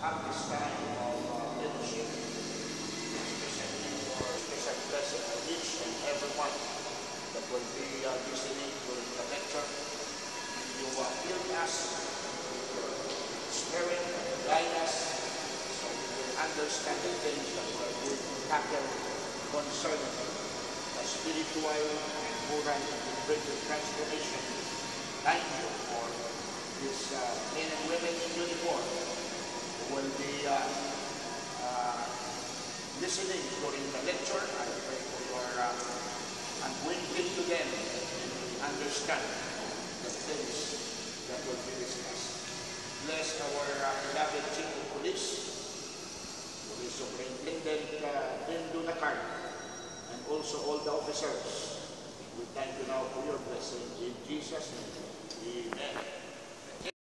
have this time of leadership, presenting for special blessing for each and everyone that will be listening during the lecture. You fill us with your spirit and guide us so we will understand the things that we are going to tackle concerning the spiritual and moral and spiritual transformation. Thank you for these men and women in uniform who will be listening during the lecture. I pray for your and bring it to them and understand the things that will be discussed. Bless our beloved Chief of Police, Police Superintendent Dindo Nakar, and also all the officers. We thank you now for your blessing. In Jesus' name, amen.